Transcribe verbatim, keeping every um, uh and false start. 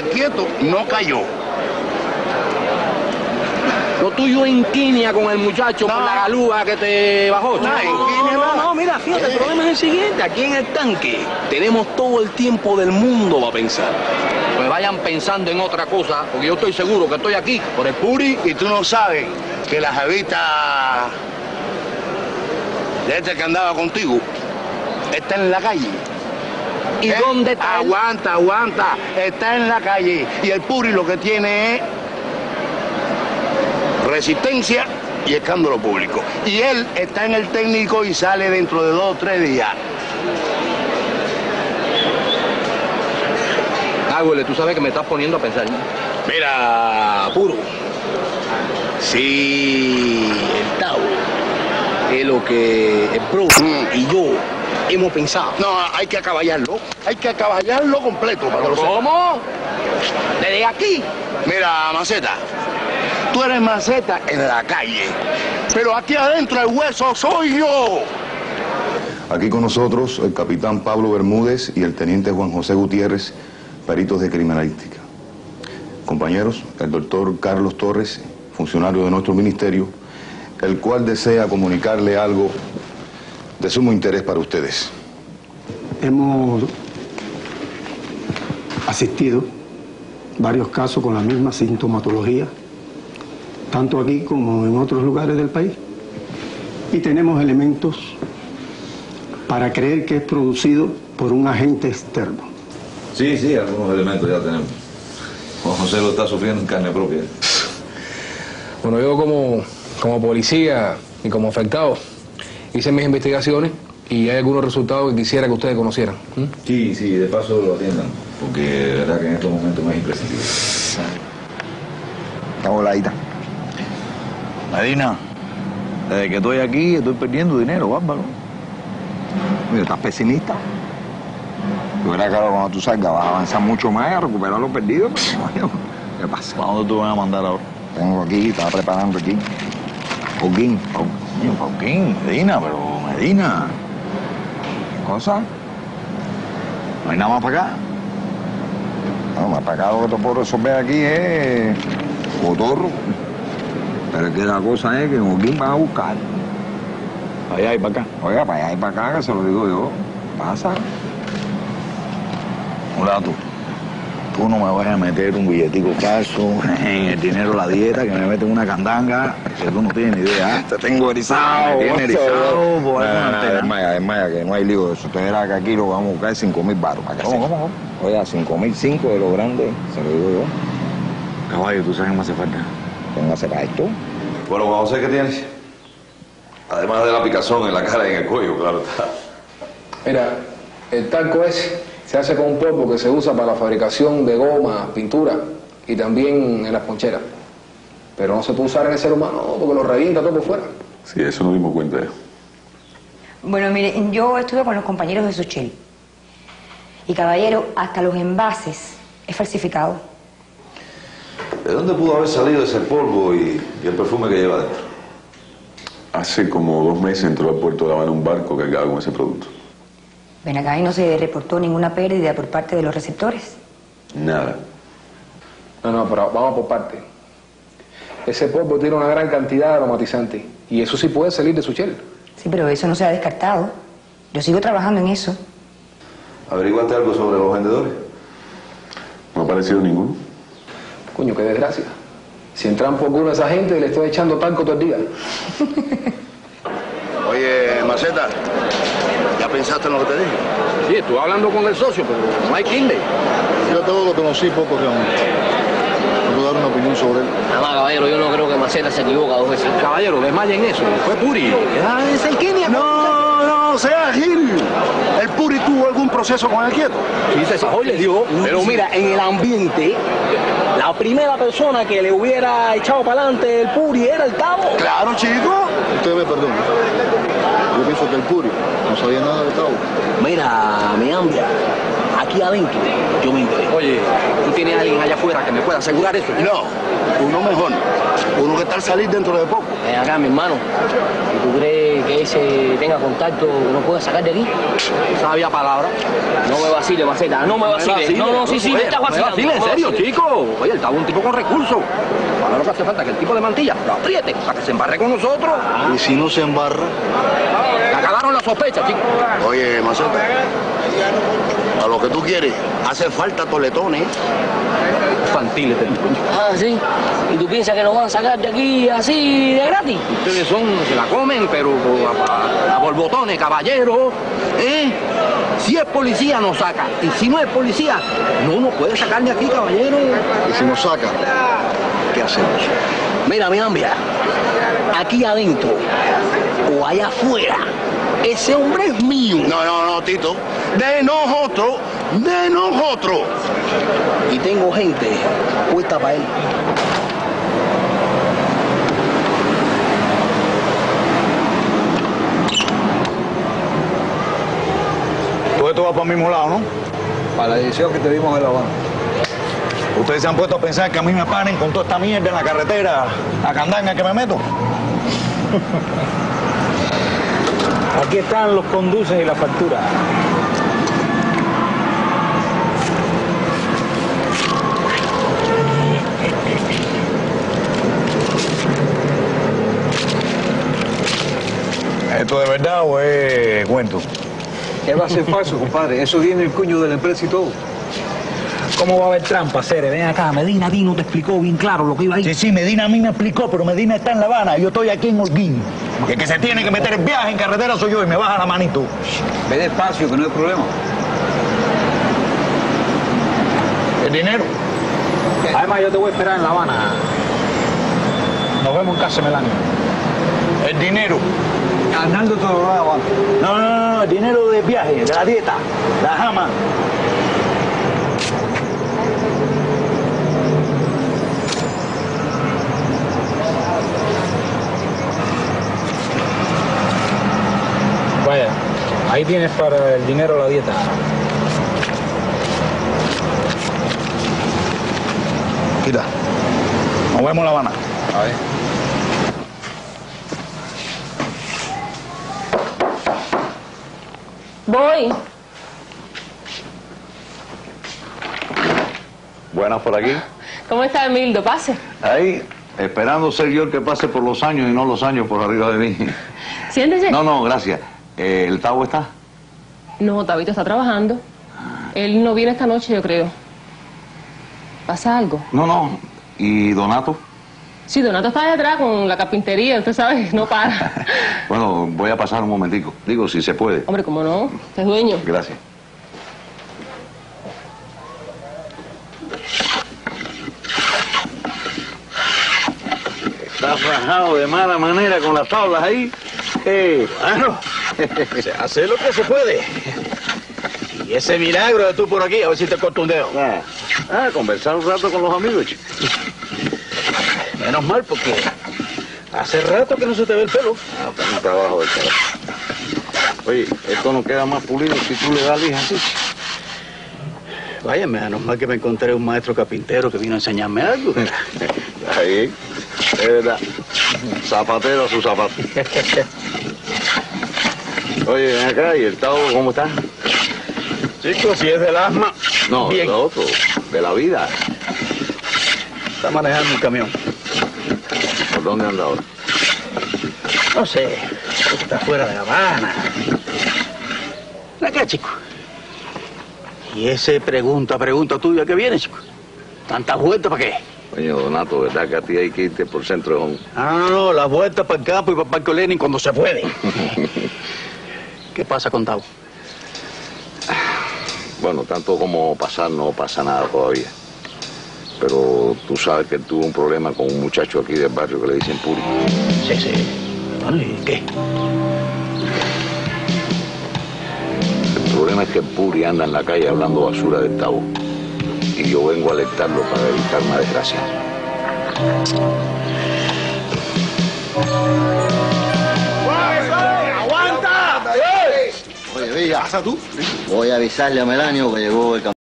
el quieto no cayó. Lo tuyo en quínia con el muchacho No. por la galúa que te bajó. No, en no, quínia no, nada. no, mira, fíjate, el Eh. problema es el siguiente. Aquí en el tanque tenemos todo el tiempo del mundo para pensar. Pues vayan pensando en otra cosa, porque yo estoy seguro que estoy aquí por el puri. Y tú no sabes que la jevita de este que andaba contigo está en la calle. ¿Y ¿Eh? dónde está él? Aguanta, aguanta. Está en la calle. Y el puri lo que tiene es resistencia y escándalo público. Y él está en el técnico y sale dentro de dos o tres días. Ah, güey, tú sabes que me estás poniendo a pensar. Mira, Puro. si El Tao es lo que el bro y yo hemos pensado. no, hay que acaballarlo. Hay que acaballarlo completo. Para que lo sepa. ¿Cómo? Desde aquí. Mira, Maceta, tú eres Maceta en la calle, pero aquí adentro el hueso soy yo. Aquí con nosotros el capitán Pablo Bermúdez y el teniente Juan José Gutiérrez, peritos de criminalística. Compañeros, el doctor Carlos Torres, funcionario de nuestro ministerio, el cual desea comunicarle algo de sumo interés para ustedes. Hemos asistido varios casos con la misma sintomatología, tanto aquí como en otros lugares del país, y tenemos elementos para creer que es producido por un agente externo. Sí, sí, algunos elementos ya tenemos. Juan José lo está sufriendo en carne propia. Bueno, yo como, como policía y como afectado hice mis investigaciones y hay algunos resultados que quisiera que ustedes conocieran. ¿Mm? Sí, sí, de paso lo atiendan, porque de verdad que en estos momentos me es imprescindible. Hola, Ita. Medina, desde que estoy aquí estoy perdiendo dinero, bárbaro. Mira, estás pesimista. Yo era claro, cuando tú salgas vas a avanzar mucho más y a recuperar lo perdido, pero bueno, ¿qué pasa? ¿Para dónde tú vas a mandar ahora? Tengo aquí, estaba preparando aquí. Pauquín, Pauquín, Pauquín, Medina, pero Medina. ¿Qué cosa? ¿No hay nada más para acá? No, más para acá lo que te puedo resolver aquí es cotorro. Pero es que la cosa es que en Joaquín van a buscar. Para allá y para acá. Oiga, para allá y para acá, que se lo digo yo. Pasa. Mulato, tú no me vas a meter un billetico falso en el dinero de la dieta, que me meten una candanga, que tú no tienes ni idea. Te tengo erizado. Me tienes erizado. Por es maya, es maya, que no hay lío de eso. Entonces era que aquí lo vamos a buscar cinco mil baros. ¿Cómo, cómo, cómo? Oiga, cinco mil cinco de lo grande, se lo digo yo. Caballo, ¿tú sabes qué me hace falta? Póngase para esto. Bueno, Juan José, ¿qué tienes? Además de la picazón en la cara y en el cuello, claro está. Mira, el talco ese se hace con un polvo que se usa para la fabricación de goma, pintura y también en las poncheras. Pero no se puede usar en el ser humano porque lo revienta todo por fuera. Sí, eso nos dimos cuenta ya. Bueno, mire, yo estuve con los compañeros de Suchel. Y caballero, hasta los envases es falsificado. ¿De dónde pudo haber salido ese polvo y, y el perfume que lleva dentro? Hace como dos meses entró al puerto de La Habana un barco cargado con ese producto. Ven acá y no se reportó ninguna pérdida por parte de los receptores. Nada. No, no, pero vamos por parte. Ese polvo tiene una gran cantidad de aromatizante y eso sí puede salir de Suchel. Sí, pero eso no se ha descartado. Yo sigo trabajando en eso. ¿Averiguaste algo sobre los vendedores? No ha aparecido ninguno. Coño, qué desgracia. Si entran por culo a esa gente, le estoy echando talco todo el día. Oye, Maceta, ¿ya pensaste en lo que te dije? Sí, estuve hablando con el socio, pero no hay quinde. Yo todo lo conocí poco realmente. No puedo dar una opinión sobre él. Nada más, caballero, yo no creo que Maceta se equivoca dos veces. Caballero, desmayen eso. Fue Puri. Ah, es en química. No, no, sea Gil. ¿El Puri tuvo algún proceso con el quieto? Sí, se sajó y le dio. Pero mira, en el ambiente, la primera persona que le hubiera echado para adelante el Puri era el Tavo. Claro, chico. Usted me perdona. Yo pienso que el Puri no sabía nada de Tavo. Mira, mi ambia, aquí adentro yo me enteré. Oye, ¿tú tienes a alguien allá afuera que me pueda asegurar eso? No, uno mejor. Uno que está al salir dentro de poco. Ven acá, mi hermano. ¿Y tú crees que ese tenga contacto que nos pueda sacar de aquí? Sabia palabra. No me vacile, Maceta, no me vacile. No, no, sí, sí, me estás vacilando. Vacile, en serio, chico. Oye, él estaba un tipo con recursos. Ahora lo que hace falta es que el tipo de mantilla lo apriete para que se embarre con nosotros. Y si no se embarra, Le acabaron las sospechas, chico. Oye, Maceta, a lo que tú quieres, hace falta toletones. Infantiles del coño. Ah, sí. ¿Y tú piensas que nos van a sacar de aquí así de gratis? Ustedes son, se la comen, pero a, a, a borbotones, caballero. ¿Eh? Si es policía, nos saca. Y si no es policía, no nos puede sacar de aquí, caballero. y si nos saca, ¿qué hacemos? Mira, mi ambia, aquí adentro o allá afuera, ese hombre es mío. No, no, no, Tito. De nosotros, de nosotros. Y tengo gente puesta para él. Todo esto va para el mismo lado, ¿no? Para la dirección que te dimos en La Habana. Ustedes se han puesto a pensar que a mí me paren con toda esta mierda en la carretera, a candanga que me meto. Aquí están los conduces y la factura. ¿Esto de verdad o es cuento? ¿Qué va a ser falso, compadre? Eso viene el cuño de la empresa y todo. ¿Cómo va a haber trampa, Cere? Ven acá, Medina a ti no te explicó bien claro lo que iba ahí. Sí, sí, Medina a mí me explicó, pero Medina está en La Habana y yo estoy aquí en Holguín. Y el que se tiene que meter el viaje en carretera soy yo y me baja la manito. Ve despacio, que no hay problema. ¿El dinero? Además, yo te voy a esperar en La Habana. Nos vemos en casa Melanio. El dinero. Arnaldo te lo va a dar. No, no, no, el dinero del viaje, de la dieta, la jama. Vaya, ahí tienes para el dinero la dieta. Quita. Nos vemos en La Habana. A ver. Voy. Buenas por aquí. ¿Cómo está, Emildo? Pase. Ahí, esperando ser yo el que pase por los años y no los años por arriba de mí. Siéntese. No, no, gracias. Eh, ¿El Tavo está? No, Tabito está trabajando. Él no viene esta noche, yo creo. ¿Pasa algo? No, no. ¿Y Donato? Sí, Donato está allá atrás con la carpintería, usted sabe, no para. Bueno, voy a pasar un momentico. Digo, si se puede. Hombre, ¿cómo no? Usted es dueño. Gracias. Estás rajado de mala manera con las tablas ahí. Eh, bueno, se hace lo que se puede. Y ese milagro de tú por aquí, a ver si te corto un dedo. Ah, ah, conversar un rato con los amigos, chico. Menos mal, porque hace rato que no se te ve el pelo. Ah, pues un trabajo del carajo. Oye, esto no queda más pulido si tú le das lija así. Vaya, menos mal que me encontré un maestro carpintero que vino a enseñarme algo. Ahí, es verdad. Zapatero a su zapato. Oye, ven acá, ¿y el Tavo cómo está? Chicos, si es del asma, No, bien. de lo otro, de la vida. Está manejando un camión. ¿Por dónde anda ahora? No sé, está fuera de La Habana. Ven acá, chico. ¿Y ese pregunta, pregunta tuya que viene, chico? ¿Tantas vueltas para qué? Coño, Donato, ¿verdad que a ti hay que irte por centro de Hong? Ah, no, no, las vueltas para el campo y para el Parque Lenin cuando se puede. ¿Qué pasa con Tavo? Bueno, tanto como pasar no pasa nada todavía. Pero tú sabes que él tuvo un problema con un muchacho aquí del barrio que le dicen Puri. Sí, sí. Bueno, ¿y qué? El problema es que Puri anda en la calle hablando basura del Tavo. Y yo vengo a alertarlo para evitar una desgracia. ¡Aguanta! Oye, Villa, ¿pasa tú? Voy a avisarle a Melanio que llegó el